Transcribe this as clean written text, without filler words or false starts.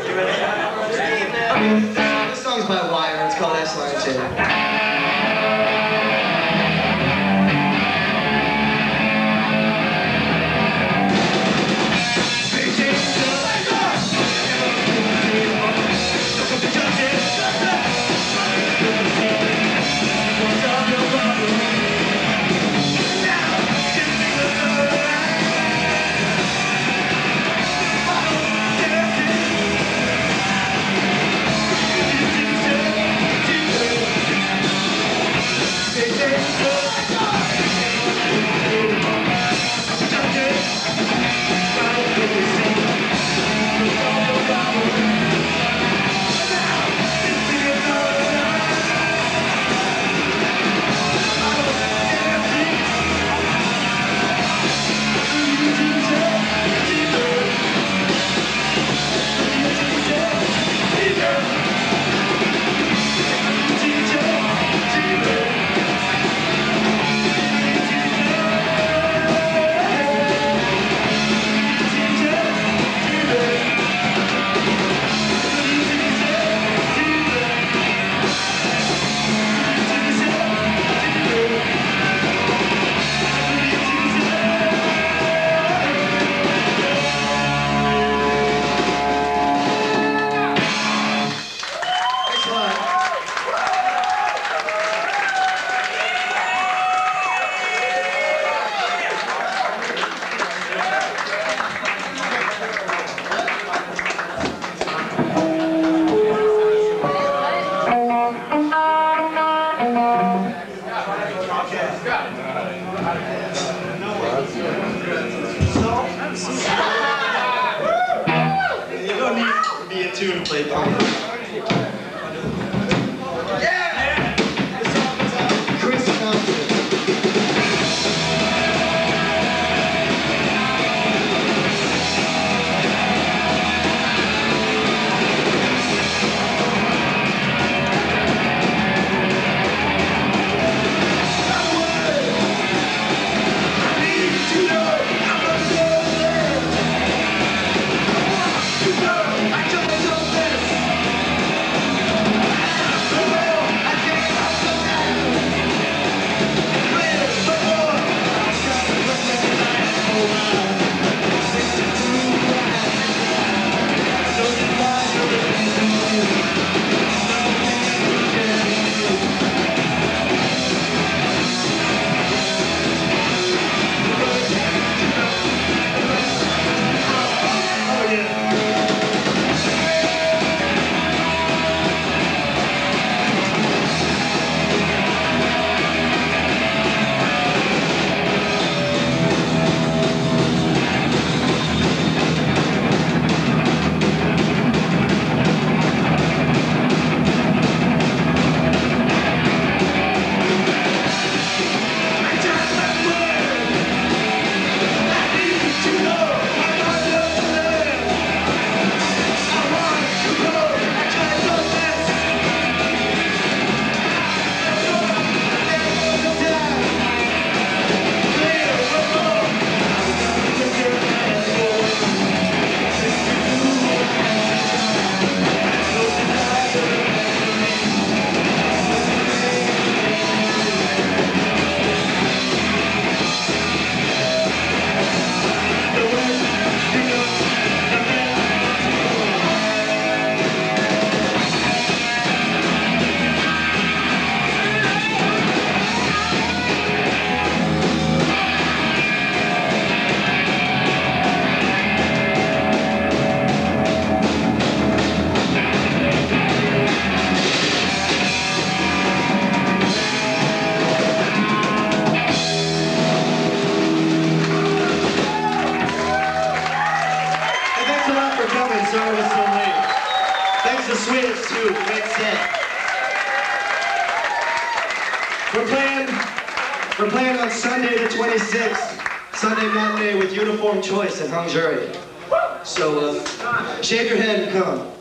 This song's by Wire, it's called S-Line 2. You don't need to be in tune to play punk. Yeah! This song is out. Chris Thompson. Sorry it was so late. Thanks to Swedish too, great set. We're playing on Sunday the 26th, Sunday matinee with Uniform Choice in Hungary. So shave your head and come.